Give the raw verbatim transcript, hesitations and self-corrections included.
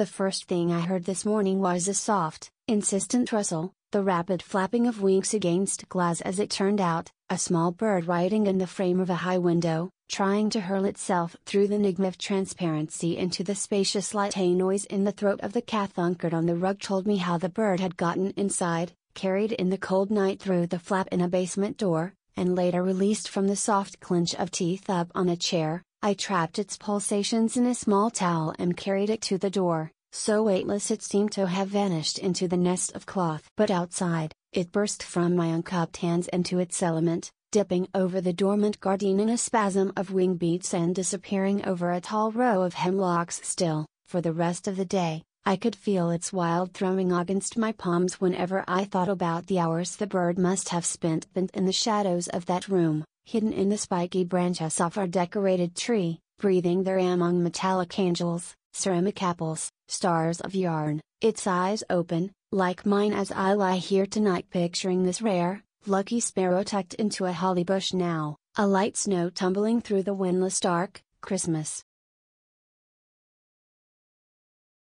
The first thing I heard this morning was a soft, insistent rustle, the rapid flapping of wings against glass as it turned out, a small bird writing in the frame of a high window, trying to hurl itself through the enigma of transparency into the spacious light. A noise in the throat of the cat thunkered on the rug told me how the bird had gotten inside, carried in the cold night through the flap in a basement door, and later released from the soft clench of teeth up on a chair. I trapped its pulsations in a small towel and carried it to the door, so weightless it seemed to have vanished into the nest of cloth. But outside, it burst from my uncupped hands into its element, dipping over the dormant garden in a spasm of wing beats and disappearing over a tall row of hemlocks. Still, for the rest of the day, I could feel its wild thrumming against my palms whenever I thought about the hours the bird must have spent in the shadows of that room, hidden in the spiky branches of our decorated tree, breathing there among metallic angels, ceramic apples, stars of yarn, its eyes open, like mine as I lie here tonight picturing this rare, lucky sparrow tucked into a holly bush now, a light snow tumbling through the windless dark, Christmas.